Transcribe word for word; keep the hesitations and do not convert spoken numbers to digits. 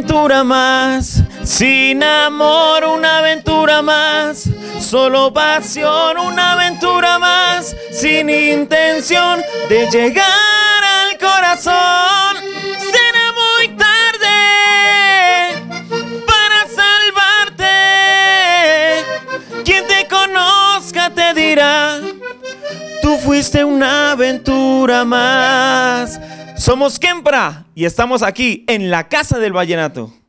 aventura más, sin amor una aventura más, solo pasión una aventura más, sin intención de llegar al corazón. Será muy tarde para salvarte, quien te conozca te dirá, tú fuiste una aventura más. Somos Kempra y estamos aquí en la Casa del Vallenato.